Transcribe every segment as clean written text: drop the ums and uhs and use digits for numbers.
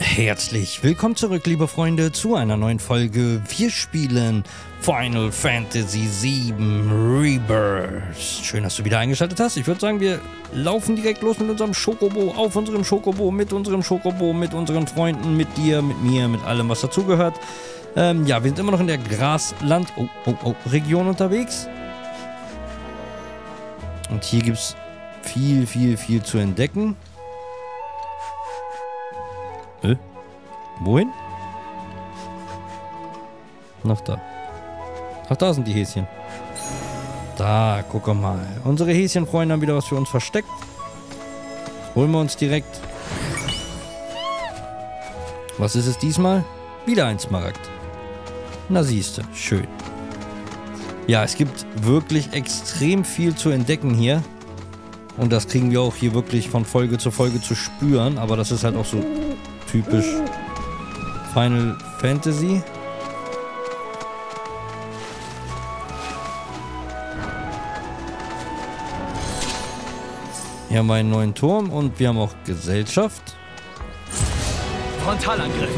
Herzlich willkommen zurück, liebe Freunde, zu einer neuen Folge. Wir spielen Final Fantasy VII Rebirth. Schön, dass du wieder eingeschaltet hast. Ich würde sagen, wir laufen direkt los mit unserem Schokobo, auf unserem Schokobo, mit unserem Schokobo, mit unseren Freunden, mit dir, mit mir, mit allem, was dazugehört. Ja, wir sind immer noch in der Grasland-Region unterwegs. Und hier gibt es viel zu entdecken. Wohin? Noch da. Ach, da sind die Häschen. Da, guck mal. Unsere Häschenfreunde haben wieder was für uns versteckt. Holen wir uns direkt. Was ist es diesmal? Wieder ein Smaragd. Na siehste, schön. Ja, es gibt wirklich extrem viel zu entdecken hier. Und das kriegen wir auch hier wirklich von Folge zu Folge zu spüren. Aber das ist halt auch so typisch Final Fantasy. Hier haben wir einen neuen Turm und wir haben auch Gesellschaft. Frontalangriff.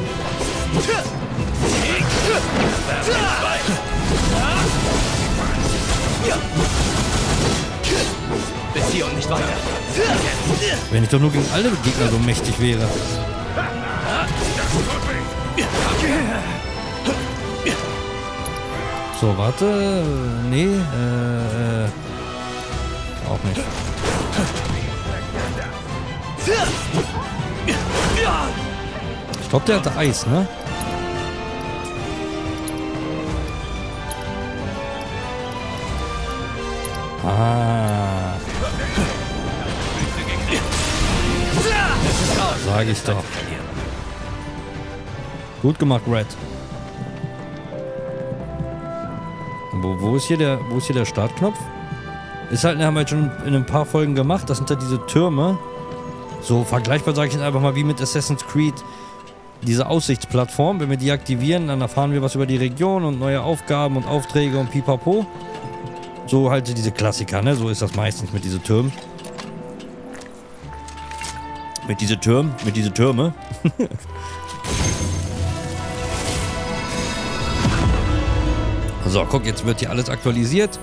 Bis hier und nicht weiter. Wenn ich doch nur gegen alle Gegner so mächtig wäre. So, warte. Nee, auch nicht. Ich glaube, der hatte Eis, ne? Ah. Sag ich doch. Gut gemacht, Red. Wo ist hier der Startknopf? Ist halt, haben wir jetzt schon in ein paar Folgen gemacht. Das sind ja diese Türme. So vergleichbar, sage ich jetzt einfach mal, wie mit Assassin's Creed. Diese Aussichtsplattform. Wenn wir die aktivieren, dann erfahren wir was über die Region und neue Aufgaben und Aufträge und pipapo. So halt diese Klassiker, ne? So ist das meistens mit diesen Türmen. Mit diese Türme. So, guck, jetzt wird hier alles aktualisiert.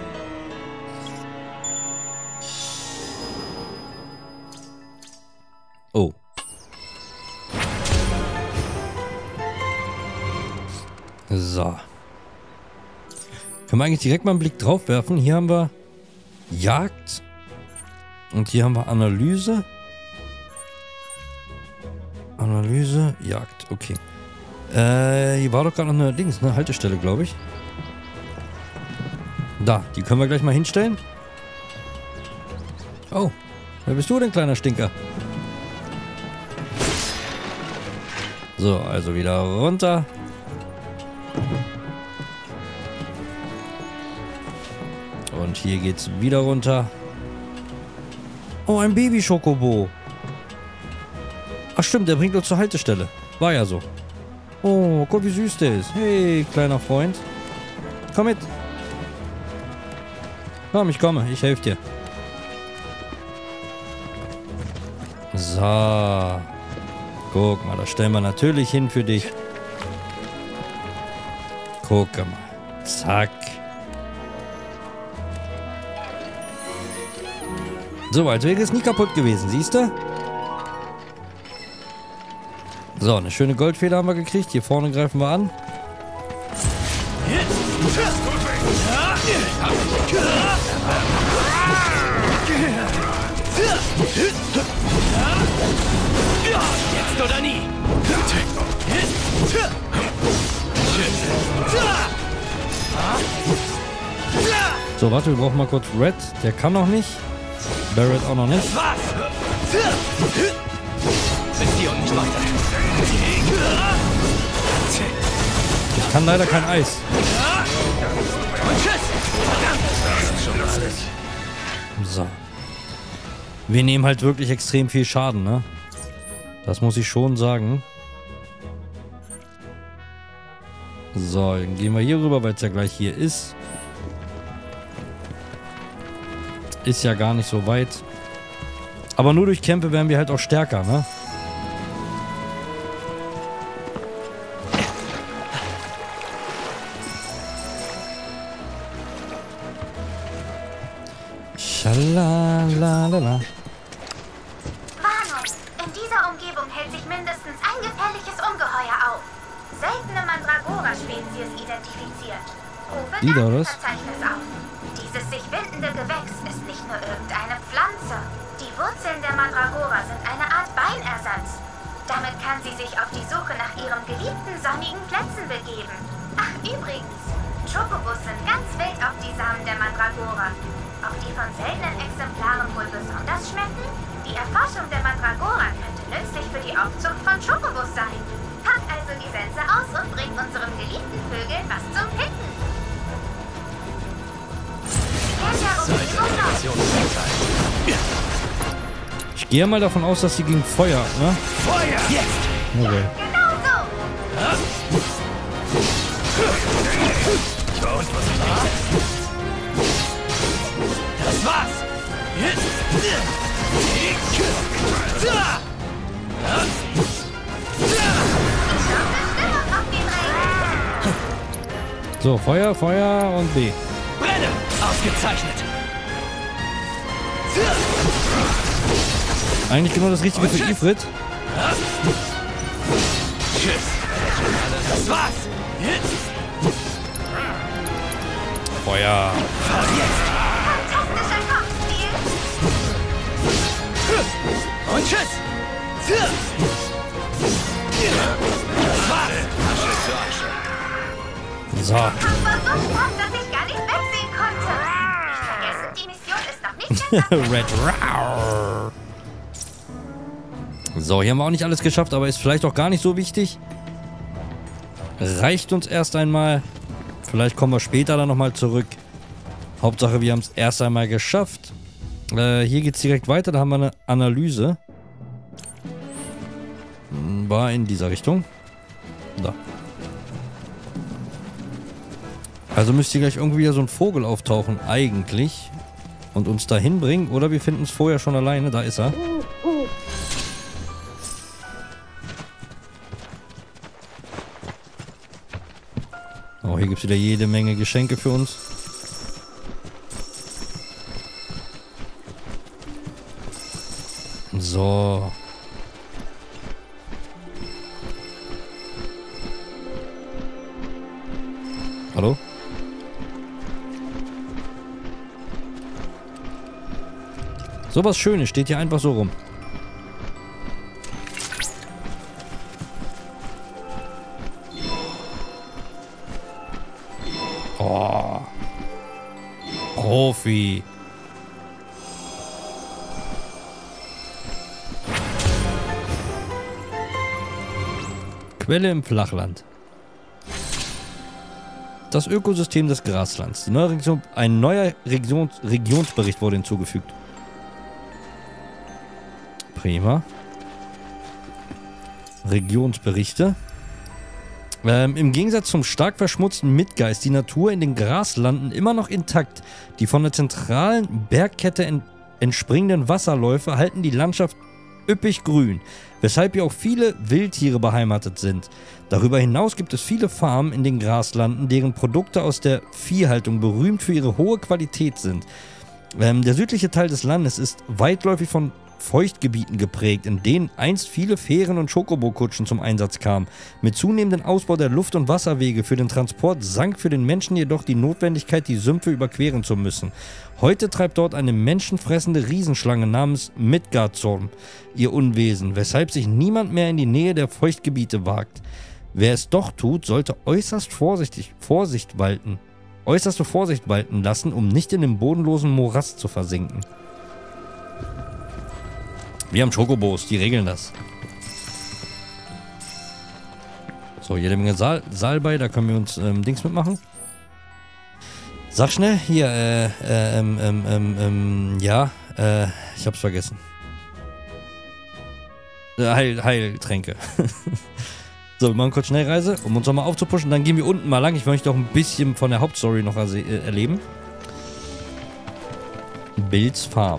Oh. So. Können wir eigentlich direkt mal einen Blick drauf werfen. Hier haben wir Jagd. Und hier haben wir Analyse. Analyse, Jagd, okay. Hier war doch gerade noch eine Haltestelle, glaube ich. Da, die können wir gleich mal hinstellen. Oh, wer bist du denn, kleiner Stinker? So, also wieder runter. Und hier geht's wieder runter. Oh, ein Baby-Schokobo. Ach stimmt, der bringt uns zur Haltestelle. War ja so. Oh, guck, wie süß der ist. Hey, kleiner Freund. Komm mit. Komm, ich komme. Ich helfe dir. So. Guck mal, das stellen wir natürlich hin für dich. Guck mal. Zack. So, als wäre es nie kaputt gewesen, siehst du? So, eine schöne Goldfeder haben wir gekriegt. Hier vorne greifen wir an. Jetzt oder nie. So, warte, wir brauchen mal kurz Red. Der kann noch nicht. Barret auch noch nicht. Bis hier und nicht weiter. Ich kann leider kein Eis. So. Wir nehmen halt wirklich extrem viel Schaden, ne? Das muss ich schon sagen. So, dann gehen wir hier rüber, weil es ja gleich hier ist. Ist ja gar nicht so weit. Aber nur durch Kämpfe werden wir halt auch stärker, ne? Lalalala. Warnung! In dieser Umgebung hält sich mindestens ein gefährliches Ungeheuer auf. Seltene Mandragora-Spezies identifiziert. Rufe Datenverzeichnis auf. Dieses sich windende Gewächs ist nicht nur irgendeine Pflanze. Die Wurzeln der Mandragora sind eine Art Beinersatz. Damit kann sie sich auf die Suche nach ihren geliebten sonnigen Plätzen begeben. Ach, übrigens, Chocobos sind ganz wild auf die Samen der Mandragora. Ob die von seltenen Exemplaren wohl besonders schmecken? Die Erforschung der Mandragora könnte nützlich für die Aufzucht von Chocobos sein. Pack also die Sense aus und bring unseren geliebten Vögeln was zum Picken. Ich gehe mal davon aus, dass sie gegen Feuer, ne? Feuer! Jetzt! Okay. Genau so! Und was war? Das war's! So, Feuer, Feuer und B. Brenne! Ausgezeichnet! Eigentlich genau das Richtige für Ifrit. Tschüss! Das war's! Feuer. Fantastischer Kopfstil! Und tschüss! Das war's! Asche zu Asche. So. Kampf war so stark, dass ich gar nicht wegsehen konnte. Nicht vergessen, die Mission ist noch nicht ganz Red Roar. So, hier haben wir auch nicht alles geschafft, aber ist vielleicht auch gar nicht so wichtig. Reicht uns erst einmal. Vielleicht kommen wir später dann nochmal zurück. Hauptsache, wir haben es erst einmal geschafft. Hier geht es direkt weiter. Da haben wir eine Analyse. War in dieser Richtung. Da. Also müsste gleich irgendwie wieder so ein Vogel auftauchen, eigentlich. Und uns dahin bringen. Oder wir finden es vorher schon alleine. Da ist er. Oh, hier gibt es wieder jede Menge Geschenke für uns. So. Hallo? So was Schönes steht hier einfach so rum. Oh. Profi. Quelle im Flachland. Das Ökosystem des Graslands. Ein neuer Regionsbericht wurde hinzugefügt. Prima. Regionsberichte. Im Gegensatz zum stark verschmutzten Midgard ist die Natur in den Graslanden immer noch intakt. Die von der zentralen Bergkette entspringenden Wasserläufe halten die Landschaft üppig grün, weshalb hier auch viele Wildtiere beheimatet sind. Darüber hinaus gibt es viele Farmen in den Graslanden, deren Produkte aus der Viehhaltung berühmt für ihre hohe Qualität sind. Der südliche Teil des Landes ist weitläufig von Feuchtgebieten geprägt, in denen einst viele Fähren und Chocobo-Kutschen zum Einsatz kamen. Mit zunehmendem Ausbau der Luft- und Wasserwege für den Transport sank für den Menschen jedoch die Notwendigkeit, die Sümpfe überqueren zu müssen. Heute treibt dort eine menschenfressende Riesenschlange namens Midgardsorm ihr Unwesen, weshalb sich niemand mehr in die Nähe der Feuchtgebiete wagt. Wer es doch tut, sollte äußerste Vorsicht walten lassen, um nicht in den bodenlosen Morast zu versinken. Wir haben Chocobos, die regeln das. So, jede Menge Salbei, da können wir uns Dings mitmachen. Sag schnell, hier, ich hab's vergessen. Heiltränke. So, wir machen kurz Schnellreise, um uns nochmal aufzupuschen. Dann gehen wir unten mal lang. Ich möchte auch ein bisschen von der Hauptstory noch erleben. Bills Farm.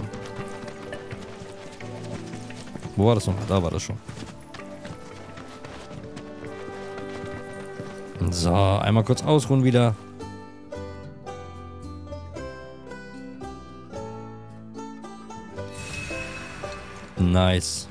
Wo war das noch? Da war das schon. So, einmal kurz ausruhen wieder. Nice.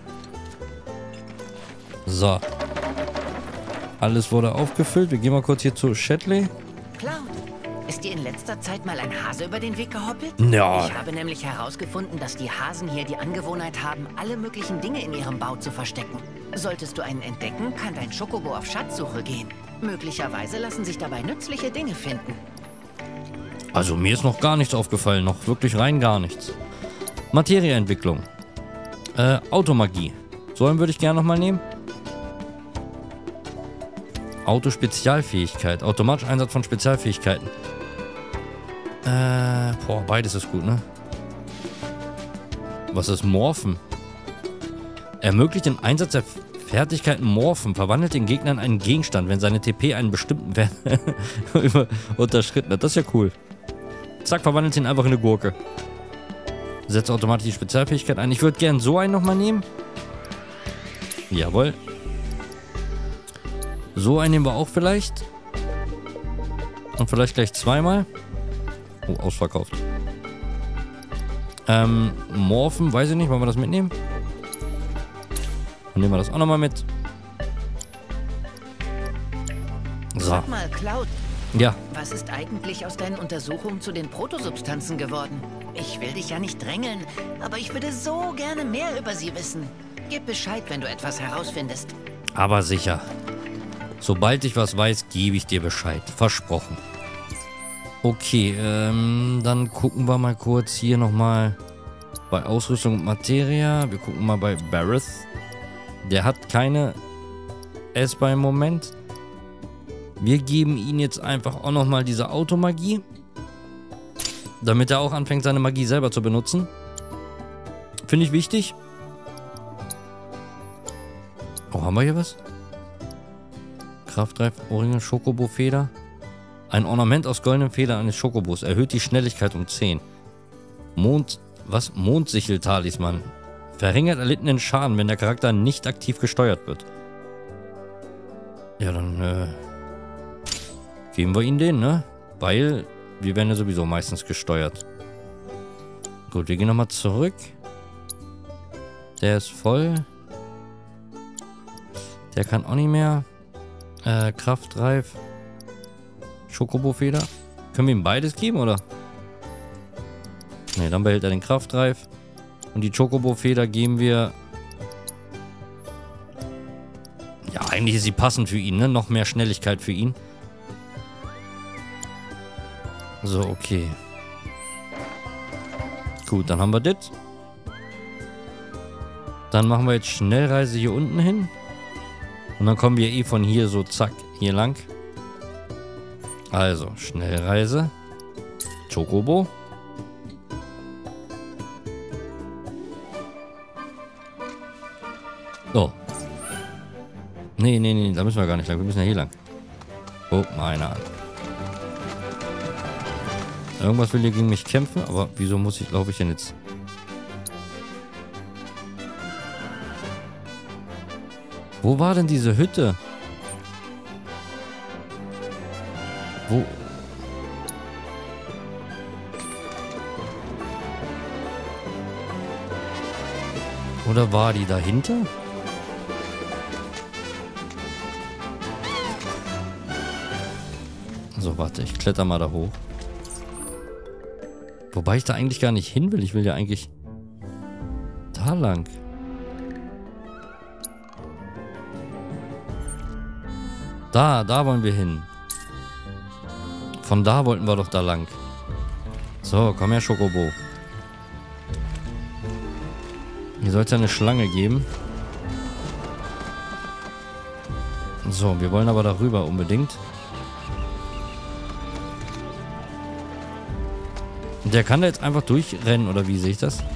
So. Alles wurde aufgefüllt. Wir gehen mal kurz hier zu Shetley. Cloud, ist dir in letzter Zeit mal ein Hase über den Weg gehoppelt? Ja. Ich habe nämlich herausgefunden, dass die Hasen hier die Angewohnheit haben, alle möglichen Dinge in ihrem Bau zu verstecken. Solltest du einen entdecken, kann dein Schokobo auf Schatzsuche gehen. Möglicherweise lassen sich dabei nützliche Dinge finden. Also mir ist noch gar nichts aufgefallen. Noch wirklich rein gar nichts. Materieentwicklung. Automagie. So einen würde ich gerne nochmal nehmen. Autospezialfähigkeit. Automatisch Einsatz von Spezialfähigkeiten. Boah, beides ist gut, ne? Was ist Morphen? Ermöglicht den Einsatz der Fertigkeiten Morphen. Verwandelt den Gegner in einen Gegenstand, wenn seine TP einen bestimmten Wert unterschritten hat. Das ist ja cool. Zack, verwandelt ihn einfach in eine Gurke. Setzt automatisch die Spezialfähigkeit ein. Ich würde gern so einen nochmal nehmen. Jawohl. So einen nehmen wir auch vielleicht. Und vielleicht gleich zweimal. Oh, ausverkauft. Morphen, weiß ich nicht. Wollen wir das mitnehmen? Dann nehmen wir das auch nochmal mit. So. Sag mal, Cloud. Ja. Was ist eigentlich aus deinen Untersuchungen zu den Protosubstanzen geworden? Ich will dich ja nicht drängeln, aber ich würde so gerne mehr über sie wissen. Gib Bescheid, wenn du etwas herausfindest. Aber sicher. Sobald ich was weiß, gebe ich dir Bescheid. Versprochen. Okay, dann gucken wir mal kurz hier nochmal bei Ausrüstung und Materia. Wir gucken mal bei Barrett. Der hat keine Esper im Moment. Wir geben ihm jetzt einfach auch nochmal diese Automagie. Damit er auch anfängt, seine Magie selber zu benutzen. Finde ich wichtig. Oh, haben wir hier was? Kraftreif, Ohrringe, Schokobo-Feder. Ein Ornament aus goldenen Federn eines Schokobos. Erhöht die Schnelligkeit um 10. Mondsichel-Talisman. Verringert erlittenen Schaden, wenn der Charakter nicht aktiv gesteuert wird. Ja, dann, geben wir ihn den, ne? Weil wir werden ja sowieso meistens gesteuert. Gut, wir gehen nochmal zurück. Der ist voll. Der kann auch nicht mehr. Kraftreif. Schokobo-Feder. Können wir ihm beides geben, oder? Ne, dann behält er den Kraftreif. Und die Chocobo-Feder geben wir... Ja, eigentlich ist sie passend für ihn, ne? Noch mehr Schnelligkeit für ihn. So, okay. Gut, dann haben wir das. Dann machen wir jetzt Schnellreise hier unten hin. Und dann kommen wir eh von hier so zack, hier lang. Also, Schnellreise. Chocobo. Oh. Nee, da müssen wir gar nicht lang. Wir müssen ja hier lang. Guck mal einer an. Irgendwas will hier gegen mich kämpfen, aber wieso laufe ich denn jetzt? Wo war denn diese Hütte? Wo? Oder war die dahinter? So, warte, ich kletter mal da hoch. Wobei ich da eigentlich gar nicht hin will. Ich will ja eigentlich da lang. Da wollen wir hin. Von da wollten wir doch da lang. So, komm her, Schokobo. Hier soll es ja eine Schlange geben. So, wir wollen aber darüber unbedingt. Der kann da jetzt einfach durchrennen, oder wie sehe ich das?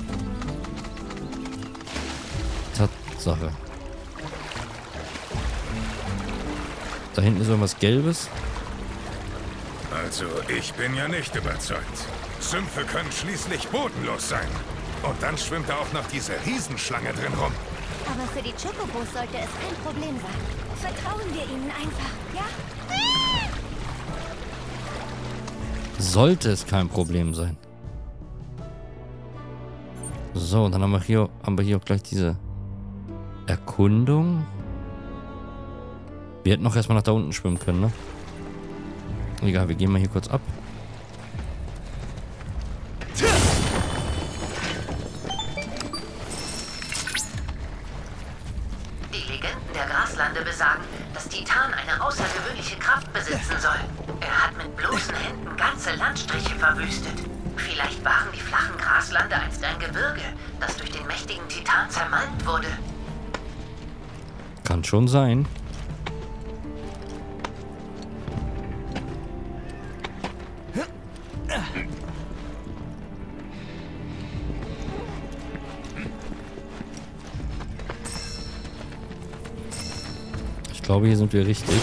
Tatsache. Da hinten ist irgendwas Gelbes. Also, ich bin ja nicht überzeugt. Sümpfe können schließlich bodenlos sein. Und dann schwimmt da auch noch diese Riesenschlange drin rum. Aber für die Chocobos sollte es kein Problem sein. Vertrauen wir ihnen einfach, ja? Sollte es kein Problem sein. So, dann haben wir hier auch gleich diese Erkundung. Wir hätten noch erstmal nach da unten schwimmen können, ne? Egal, wir gehen mal hier kurz ab. Die Legenden der Graslande besagen, dass Titan eine außergewöhnliche Kraft besitzen soll. Er hat mit bloßen Händen ganze Landstriche verwüstet. Vielleicht waren die flachen Graslande einst ein Gebirge, das durch den mächtigen Titan zermalmt wurde. Kann schon sein. Ich glaube, hier sind wir richtig.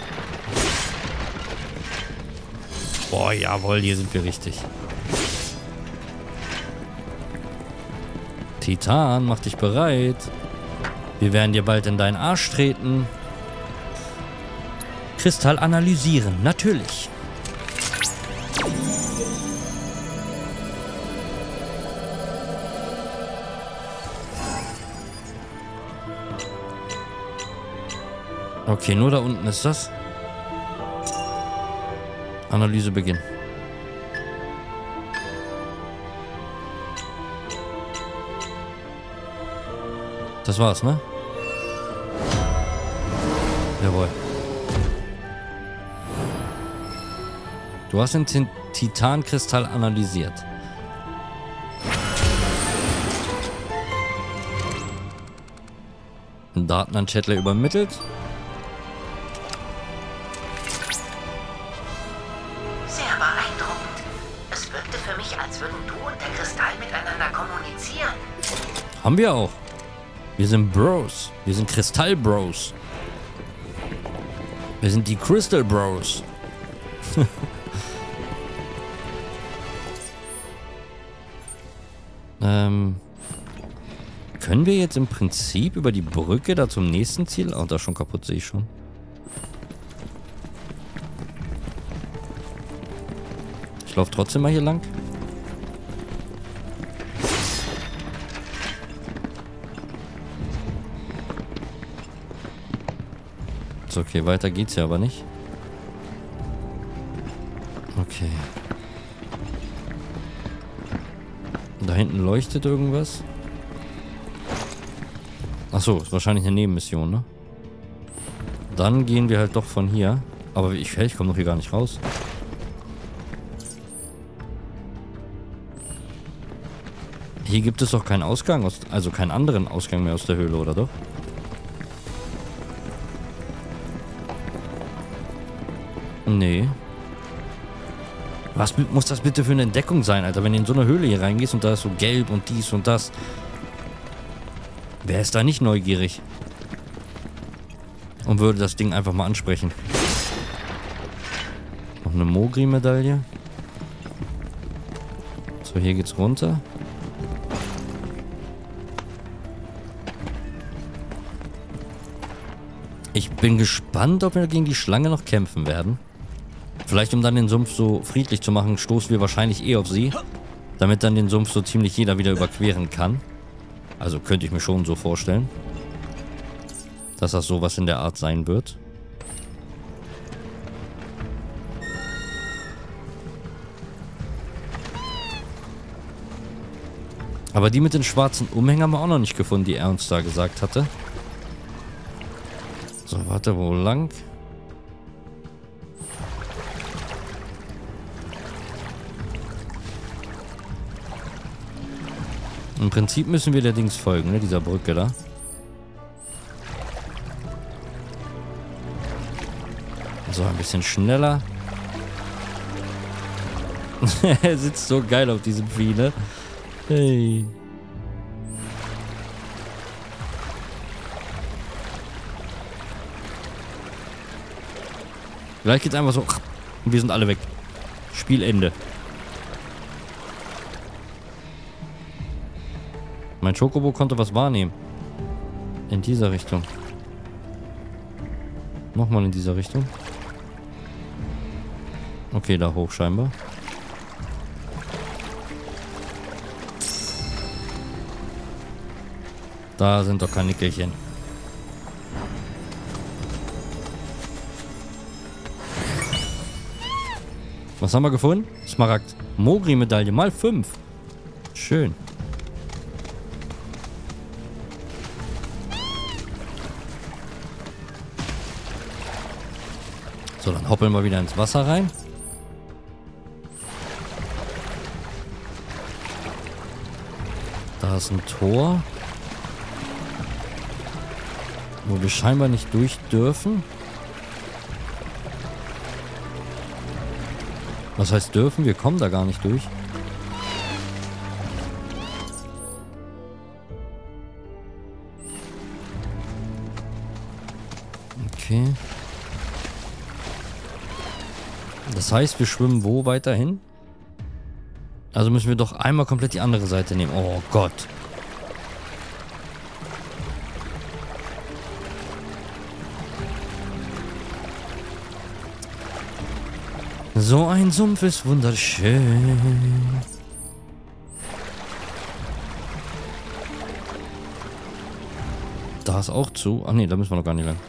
Boah, jawohl, hier sind wir richtig. Titan, mach dich bereit. Wir werden dir bald in deinen Arsch treten. Kristall analysieren, natürlich. Okay, nur da unten ist das. Analyse beginnen. Das war's, ne? Jawohl. Du hast den Titankristall analysiert. Daten an Chatler übermittelt. Sehr beeindruckend. Es wirkte für mich, als würden du und der Kristall miteinander kommunizieren. Haben wir auch. Wir sind Bros. Wir sind Kristall-Bros. Wir sind die Crystal Bros. Können wir jetzt im Prinzip über die Brücke da zum nächsten Ziel? Oh, da ist schon kaputt, sehe ich schon. Ich laufe trotzdem mal hier lang. Ist okay, weiter geht's ja aber nicht. Okay. Da hinten leuchtet irgendwas. Achso, ist wahrscheinlich eine Nebenmission, ne? Dann gehen wir halt doch von hier. Aber ich komme noch hier gar nicht raus. Hier gibt es doch keinen Ausgang, also keinen anderen Ausgang mehr aus der Höhle, oder doch? Nee. Was muss das bitte für eine Entdeckung sein, Alter? Wenn du in so eine Höhle hier reingehst und da ist so gelb und dies und das. Wer ist da nicht neugierig? Und würde das Ding einfach mal ansprechen. Noch eine Mogri-Medaille. So, hier geht's runter. Ich bin gespannt, ob wir gegen die Schlange noch kämpfen werden. Vielleicht, um dann den Sumpf so friedlich zu machen, stoßen wir wahrscheinlich auf sie. Damit dann den Sumpf so ziemlich jeder wieder überqueren kann. Also könnte ich mir schon so vorstellen. Dass das sowas in der Art sein wird. Aber die mit den schwarzen Umhängen haben wir auch noch nicht gefunden, die er uns da gesagt hatte. So, warte, wo lang? Im Prinzip müssen wir der Dings folgen, ne? Dieser Brücke da. So, ein bisschen schneller. Er sitzt so geil auf diesem Vieh, ne? Hey. Gleich geht's einfach so. Und wir sind alle weg. Spielende. Mein Chocobo konnte was wahrnehmen. In dieser Richtung. Nochmal in dieser Richtung. Okay, da hoch scheinbar. Da sind doch Kanickelchen. Was haben wir gefunden? Smaragd. Mogri-Medaille mal 5. Schön. So, dann hoppeln wir wieder ins Wasser rein. Da ist ein Tor, wo wir scheinbar nicht durch dürfen. Was heißt dürfen? Wir kommen da gar nicht durch. Okay. Das heißt, wir schwimmen wo weiterhin? Also müssen wir doch einmal komplett die andere Seite nehmen. Oh Gott. So ein Sumpf ist wunderschön. Da ist auch zu. Ach nee, da müssen wir noch gar nicht lang.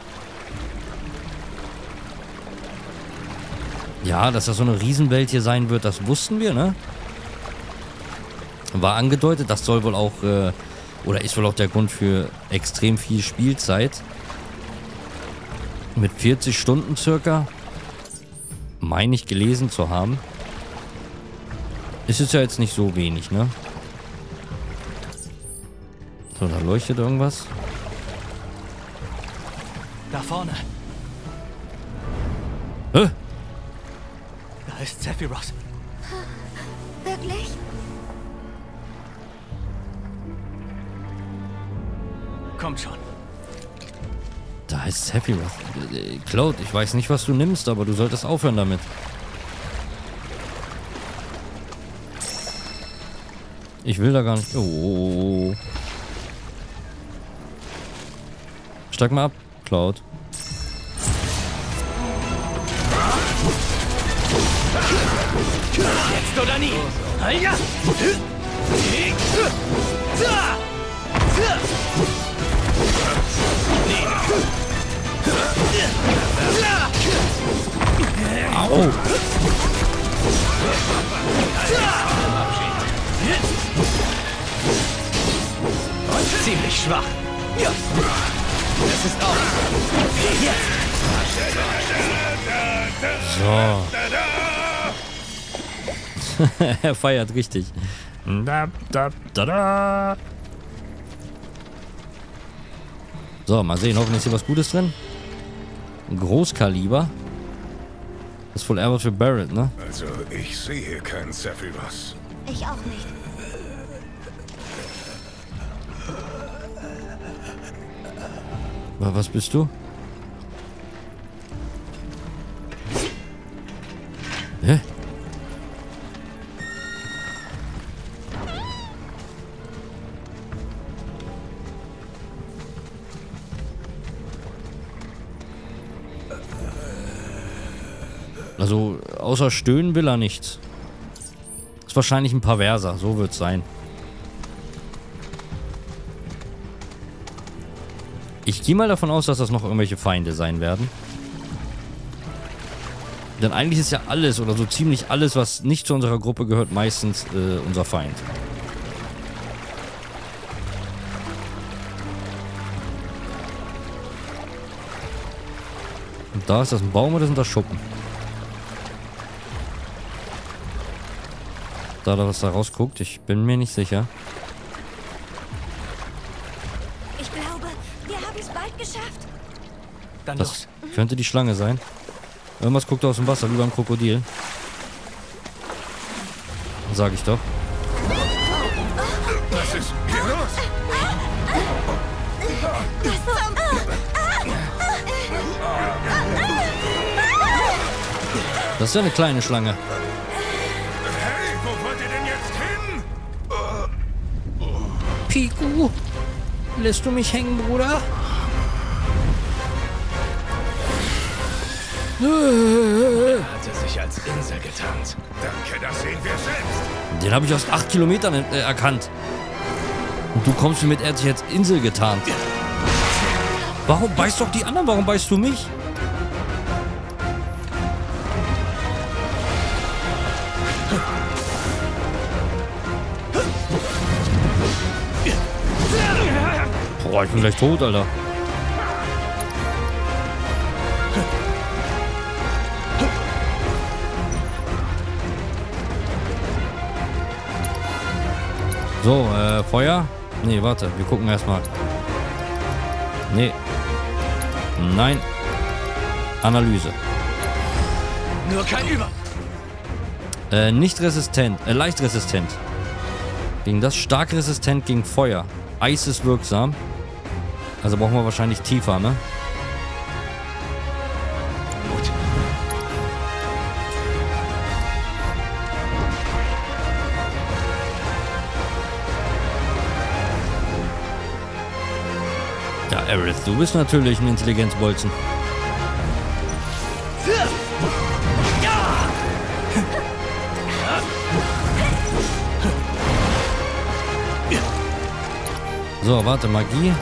Ja, dass das so eine Riesenwelt hier sein wird, das wussten wir, ne? War angedeutet, das soll wohl auch, oder ist wohl auch der Grund für extrem viel Spielzeit. Mit 40 Stunden circa, meine ich gelesen zu haben. Ist es ja jetzt nicht so wenig, ne? So, da leuchtet irgendwas. Da vorne. Hä? Da ist Sephiroth. Wirklich? Kommt schon. Da ist Sephiroth. Cloud, ich weiß nicht, was du nimmst, aber du solltest aufhören damit. Ich will da gar nicht... Oh. Steig mal ab, Cloud. Jetzt oder nie. Ja. Au. Ziemlich schwach. Das ist auch. So. Er feiert richtig. So, mal sehen. Hoffentlich ist hier was Gutes drin. Großkaliber. Das ist wohl Erbert für Barret, ne? Also, ich sehe hier keinen Sephiroth. Ich auch nicht. Was bist du? Hä? Also, außer stöhnen will er nichts. Ist wahrscheinlich ein Perverser, so wird's sein. Ich gehe mal davon aus, dass das noch irgendwelche Feinde sein werden. Denn eigentlich ist ja alles, oder so ziemlich alles, was nicht zu unserer Gruppe gehört, meistens unser Feind. Und da ist das ein Baum oder sind das Schuppen? Da was da rausguckt, ich bin mir nicht sicher. Ich glaube, wir haben es bald geschafft. Dann Das könnte die Schlange sein. Irgendwas guckt aus dem Wasser, wie beim Krokodil. Sag ich doch. Was ist hier los? Das ist ja eine kleine Schlange. Hey, wo wollt ihr denn jetzt hin? Piku, lässt du mich hängen, Bruder? hatte sich als Insel getarnt. Danke, das sehen wir selbst. Den habe ich aus 8 Kilometern erkannt. Und du kommst mir mit, er hat sich als Insel getarnt. Warum beißt doch die anderen? Warum beißt du mich? Boah, ich bin gleich tot, Alter. So, Feuer? Nee, warte, wir gucken erstmal. Nee. Nein. Analyse. Nur kein Über. Nicht resistent, leicht resistent. Gegen das stark resistent gegen Feuer. Eis ist wirksam. Also brauchen wir wahrscheinlich tiefer, ne? Gut. Ja, Aerith, du bist natürlich ein Intelligenzbolzen. So, warte, Magie.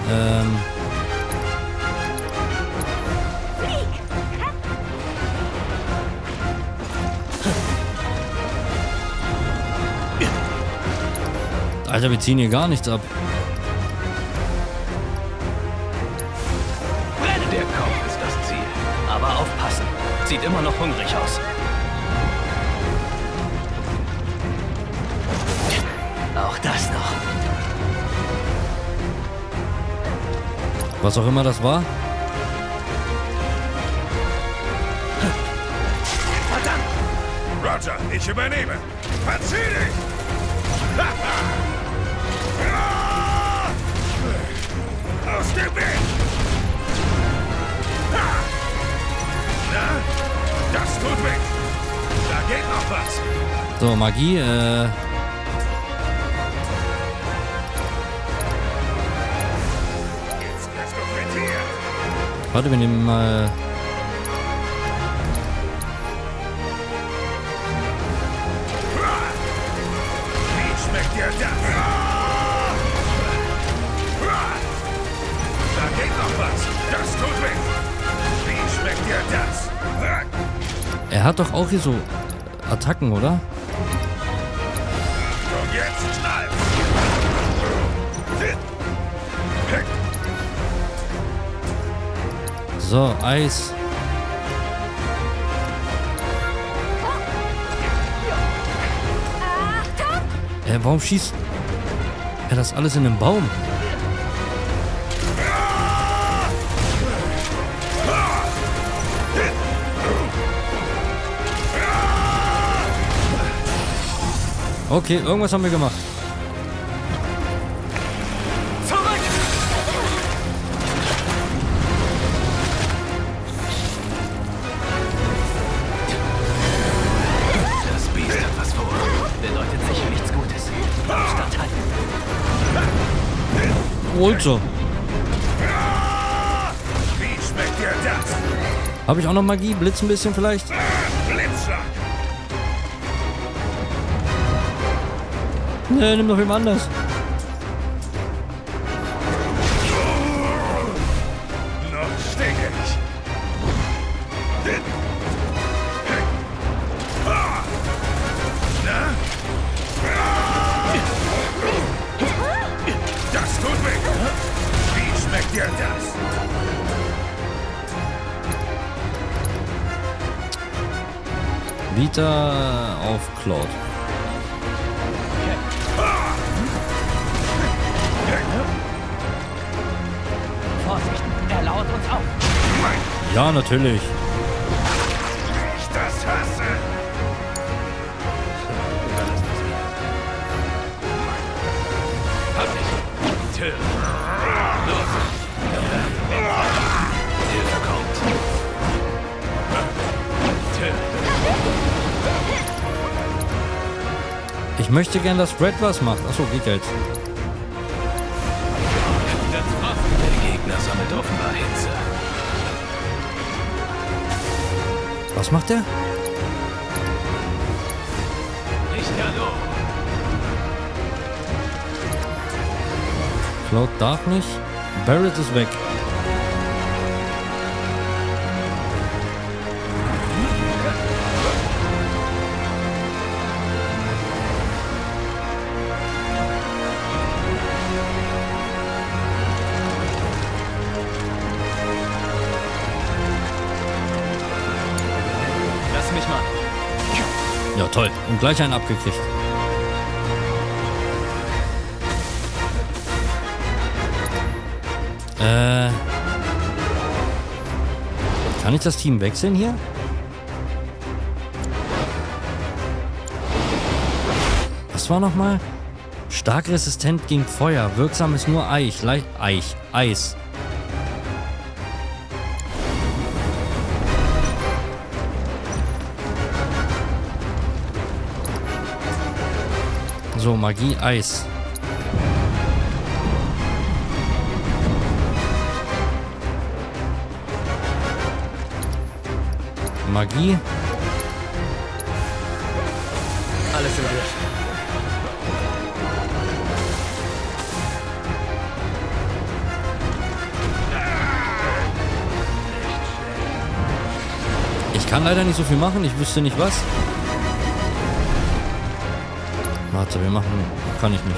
Alter, wir ziehen hier gar nichts ab. Der Kopf ist das Ziel. Aber aufpassen. Sieht immer noch hungrig aus. Auch das noch. Was auch immer das war. Verdammt! Roger, ich übernehme. Verzieh dich! Aus dem Weg! Na, das tut weh. Da geht noch was. So, Magie, Jetzt wirst du frittiert. warte, wir nehmen mal... Wie schmeckt dir das? Da geht noch was. Das tut weh. Wie schmeckt dir das? Er hat doch auch hier so Attacken, oder? Und jetzt knall! So, Eis. Warum schießt er das alles in den Baum? Okay, irgendwas haben wir gemacht. Zurück! Das Biest hat was vor. Bedeutet sicher nichts Gutes. Standhalten. Also. Wie schmeckt dir das? Habe ich auch noch Magie? Blitz ein bisschen vielleicht? Blitzschlag! Nee, nimm doch jemand anders. Noch stinke ich. Na? Das tut weh. Wie schmeckt dir das? Vita auf Claude. Vorsicht, er lauert uns auf. Ja, natürlich. Ich das hasse. Hab dich. Tö. Los. Hilfe kommt. Tö. Ich möchte gern, dass Fred was macht. Achso, geht ja jetzt. Der Gegner sammelt offenbar Hitze. Was macht der? Lichterloh. Cloud darf nicht. Barret ist weg. Lass mich mal. Ja, toll. Und gleich einen abgekriegt. Kann ich das Team wechseln hier? Was war nochmal? Stark resistent gegen Feuer. Wirksam ist nur Eis. So, Magie, Eis. Magie. Alles im Griff. Ich kann leider nicht so viel machen. Ich wüsste nicht was. Warte, wir machen... Kann ich nicht.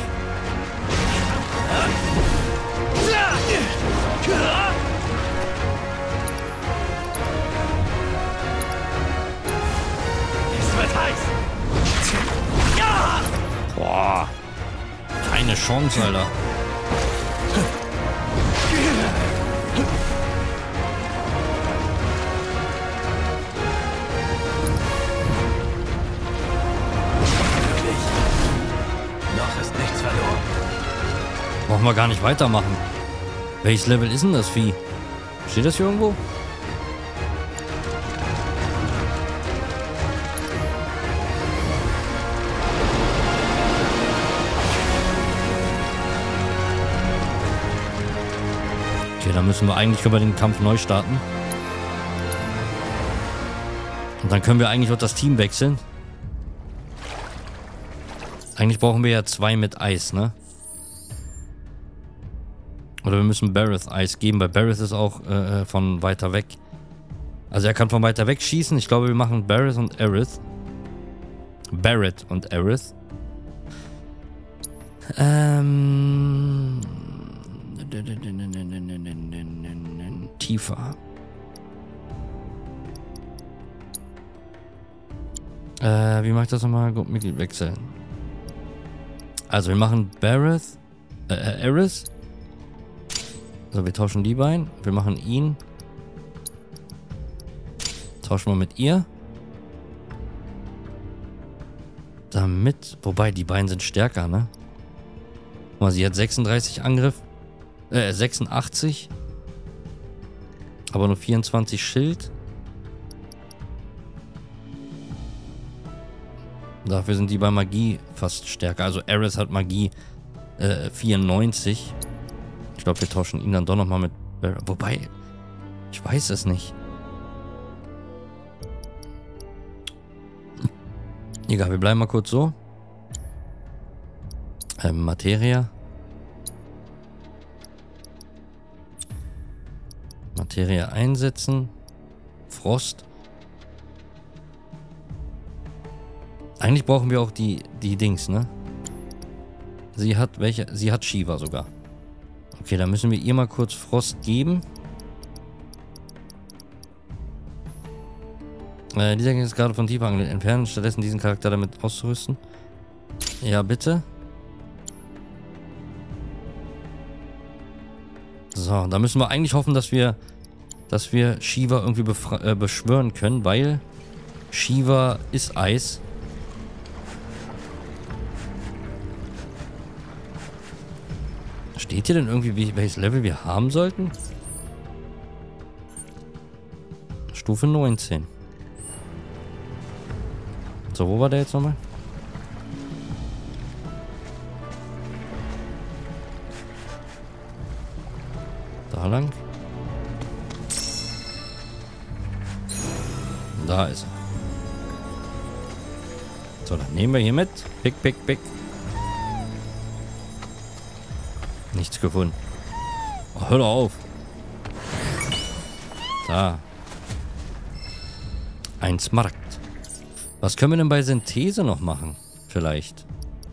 Es wird heiß. Boah. Keine Chance, Alter. Brauchen wir gar nicht weitermachen. Welches Level ist denn das Vieh? Steht das hier irgendwo? Okay, dann müssen wir eigentlich über den Kampf neu starten. Und dann können wir eigentlich auch das Team wechseln. Eigentlich brauchen wir ja 2 mit Eis, ne? Oder wir müssen Barret Eis geben, weil Barret ist auch von weiter weg. Also er kann von weiter weg schießen. Ich glaube, wir machen Barret und Aerith. Barret und Aerith. Tiefer. Wie mache ich das nochmal? Mitglied wechseln. Also wir machen Barret, Aerith. Also wir tauschen die beiden. Wir machen ihn. Tauschen wir mit ihr. Damit, wobei die beiden sind stärker, ne? Guck mal, sie hat 36 Angriff. 86. Aber nur 24 Schild. Dafür sind die bei Magie fast stärker. Also Aerith hat Magie 94. Ich glaube, wir tauschen ihn dann doch nochmal mit... Wobei, ich weiß es nicht. Egal, wir bleiben mal kurz so. Materia. Materia einsetzen. Frost. Eigentlich brauchen wir auch die Dings, ne? Sie hat welche? Sie hat Shiva sogar. Okay, dann müssen wir ihr mal kurz Frost geben. Dieser ist gerade von tiefer entfernen, stattdessen diesen Charakter damit auszurüsten. Ja, bitte. So, da müssen wir eigentlich hoffen, dass wir Shiva irgendwie beschwören können, weil Shiva ist Eis. Steht hier denn irgendwie, welches Level wir haben sollten? Stufe 19. So, wo war der jetzt nochmal? Da lang. Da ist er. So, dann nehmen wir hier mit. Pick, pick, pick. Nichts gefunden. Oh, hör doch auf. Da. Ein Smaragd. Was können wir denn bei Synthese noch machen? Vielleicht.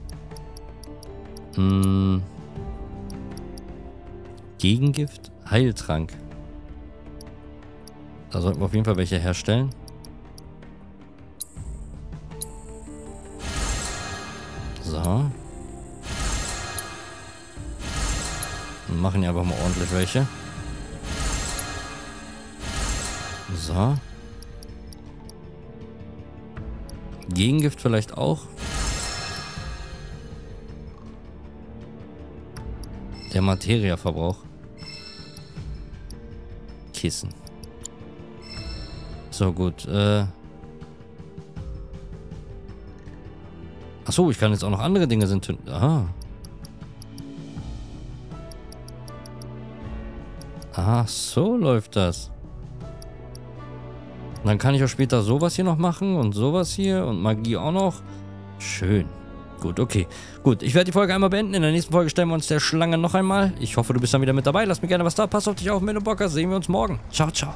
Gegengift? Heiltrank. Da sollten wir auf jeden Fall welche herstellen. So. Dann machen ja einfach mal ordentlich welche. So. Gegengift vielleicht auch. Der Materiaverbrauch. Kissen. So, gut. Achso, ich kann jetzt auch noch andere Dinge entzünden. Aha. Ah, so läuft das. Und dann kann ich auch später sowas hier noch machen und sowas hier und Magie auch noch. Schön. Gut, okay. Gut, ich werde die Folge einmal beenden. In der nächsten Folge stellen wir uns der Schlange noch einmal. Ich hoffe, du bist dann wieder mit dabei. Lass mir gerne was da. Pass auf dich auf, wenn du Bock hast. Sehen wir uns morgen. Ciao, ciao.